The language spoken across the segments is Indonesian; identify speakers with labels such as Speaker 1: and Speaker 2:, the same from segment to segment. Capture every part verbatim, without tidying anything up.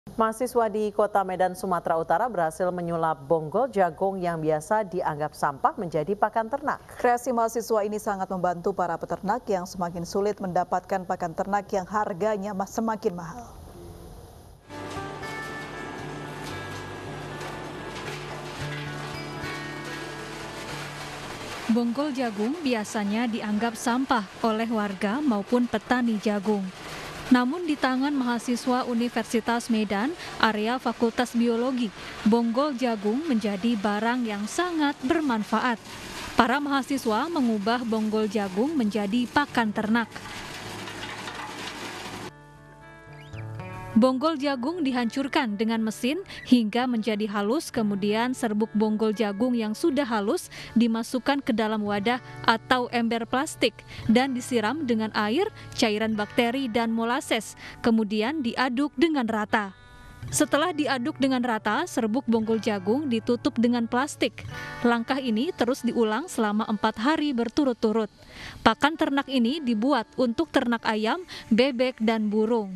Speaker 1: Mahasiswa di Kota Medan, Sumatera Utara berhasil menyulap bonggol jagung yang biasa dianggap sampah menjadi pakan ternak.
Speaker 2: Kreasi mahasiswa ini sangat membantu para peternak yang semakin sulit mendapatkan pakan ternak yang harganya semakin mahal.
Speaker 3: Bonggol jagung biasanya dianggap sampah oleh warga maupun petani jagung. Namun di tangan mahasiswa Universitas Medan, area Fakultas Biologi, bonggol jagung menjadi barang yang sangat bermanfaat. Para mahasiswa mengubah bonggol jagung menjadi pakan ternak. Bonggol jagung dihancurkan dengan mesin hingga menjadi halus, kemudian serbuk bonggol jagung yang sudah halus dimasukkan ke dalam wadah atau ember plastik dan disiram dengan air, cairan bakteri dan molases, kemudian diaduk dengan rata. Setelah diaduk dengan rata, serbuk bonggol jagung ditutup dengan plastik. Langkah ini terus diulang selama empat hari berturut-turut. Pakan ternak ini dibuat untuk ternak ayam, bebek, dan burung.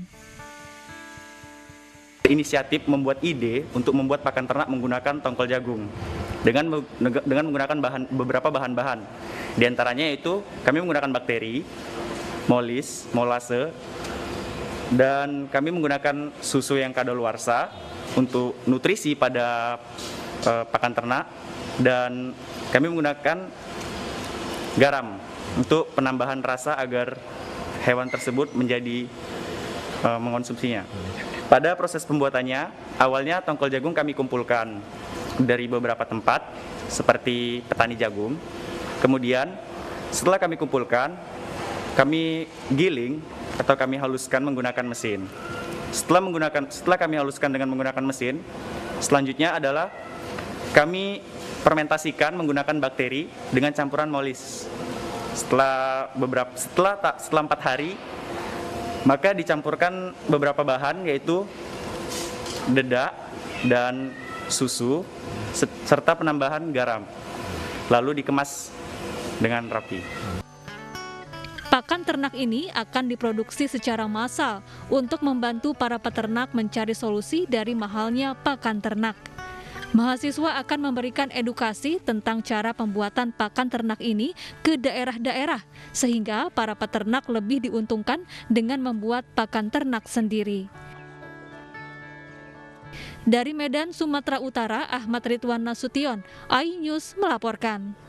Speaker 4: Inisiatif membuat ide untuk membuat pakan ternak menggunakan tongkol jagung dengan dengan menggunakan bahan beberapa bahan-bahan. Di antaranya yaitu kami menggunakan bakteri, molis, molase, dan kami menggunakan susu yang kadaluarsa untuk nutrisi pada uh, pakan ternak, dan kami menggunakan garam untuk penambahan rasa agar hewan tersebut menjadi uh, mengonsumsinya. Pada proses pembuatannya, awalnya tongkol jagung kami kumpulkan dari beberapa tempat, seperti petani jagung. Kemudian, setelah kami kumpulkan, kami giling atau kami haluskan menggunakan mesin. Setelah menggunakan, setelah kami haluskan dengan menggunakan mesin, selanjutnya adalah kami fermentasikan menggunakan bakteri dengan campuran molis. Setelah beberapa, setelah tak, setelah empat hari, maka dicampurkan beberapa bahan, yaitu dedak dan susu serta penambahan garam, lalu dikemas dengan rapi.
Speaker 3: Pakan ternak ini akan diproduksi secara massal untuk membantu para peternak mencari solusi dari mahalnya pakan ternak. Mahasiswa akan memberikan edukasi tentang cara pembuatan pakan ternak ini ke daerah-daerah, sehingga para peternak lebih diuntungkan dengan membuat pakan ternak sendiri. Dari Medan, Sumatera Utara, Ahmad Ridwan Nasution, iNews melaporkan.